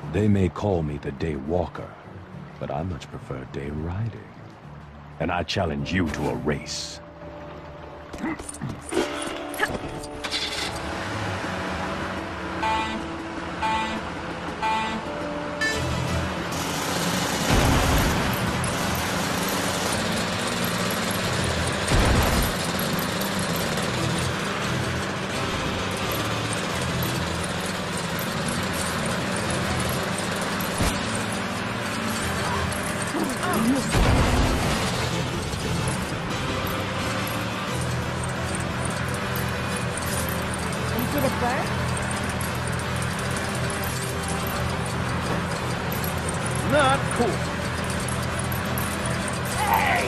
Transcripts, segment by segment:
They may call me the Day Walker, but I much prefer day riding. And I challenge you to a race. Did it burn? Not cool. Hey!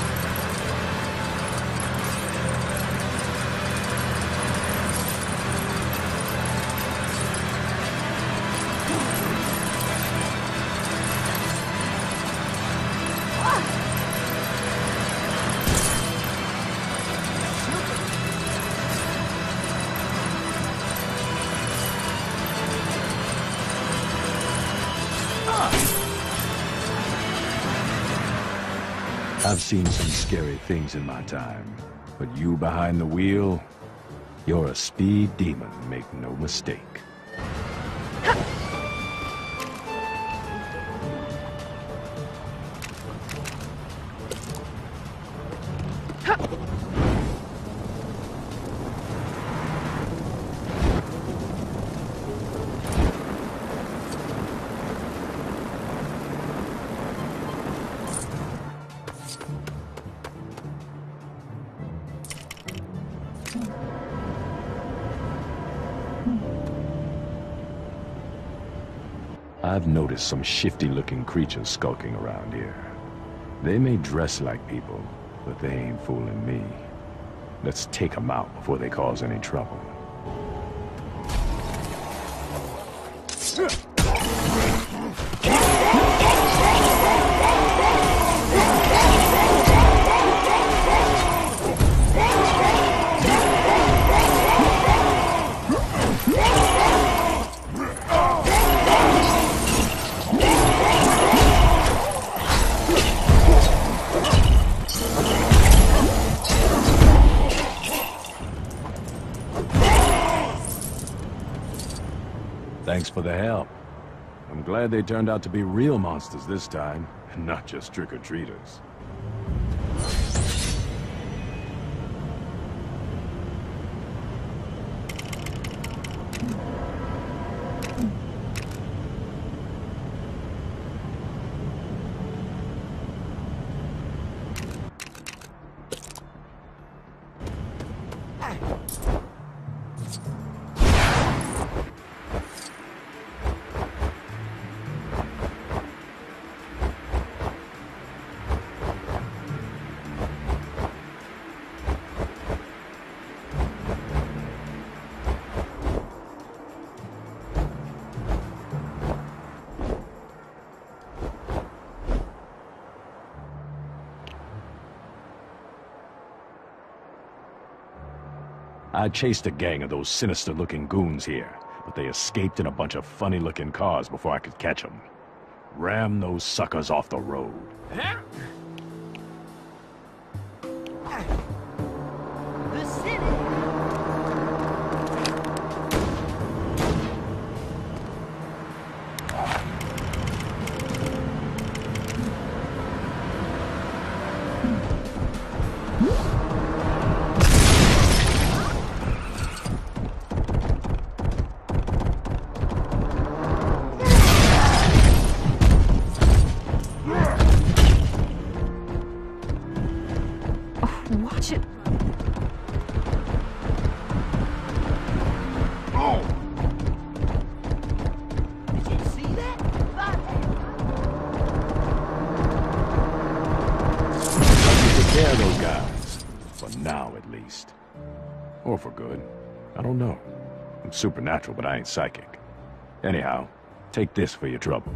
I've seen some scary things in my time, but you behind the wheel, you're a speed demon, make no mistake. I've noticed some shifty-looking creatures skulking around here. They may dress like people, but they ain't fooling me. Let's take them out before they cause any trouble. Thanks for the help. I'm glad they turned out to be real monsters this time, and not just trick-or-treaters. I chased a gang of those sinister-looking goons here, but they escaped in a bunch of funny-looking cars before I could catch them. Ram those suckers off the road. The city. Watch it. Oh! Did you see that? Take care of those guys. For now, at least. Or for good. I don't know. I'm supernatural, but I ain't psychic. Anyhow, take this for your trouble.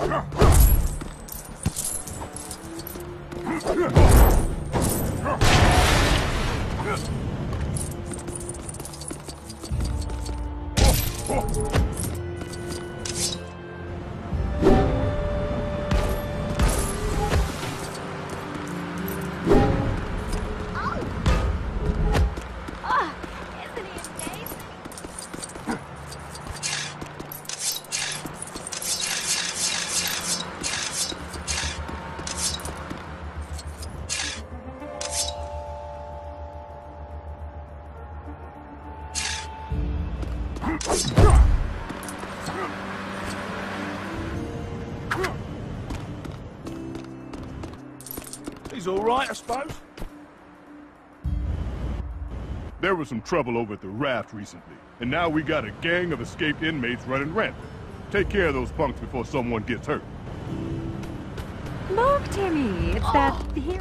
He's all right, I suppose. There was some trouble over at the raft recently, and now we got a gang of escaped inmates running rampant. Take care of those punks before someone gets hurt. Look, Timmy, it's that hero.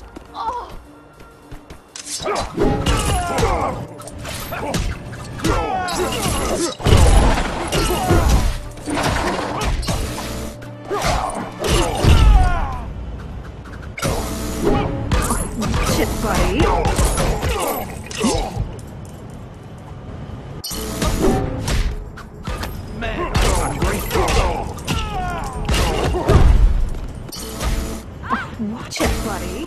Shit, buddy. Man, I'm hungry. Watch it, buddy.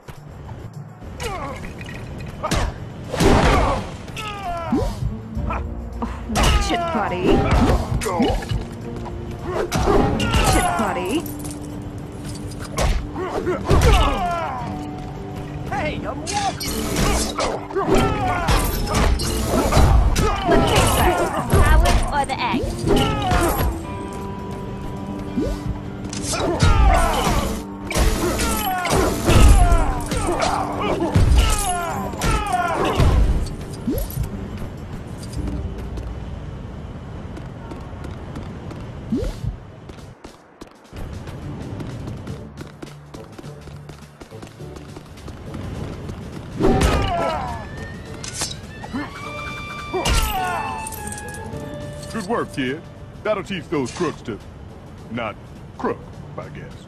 Watch it, buddy. Watch it, buddy. Hey, I'm walking. What came first, Howard or the egg? Good work, kid. That'll teach those crooks to... not crook, I guess.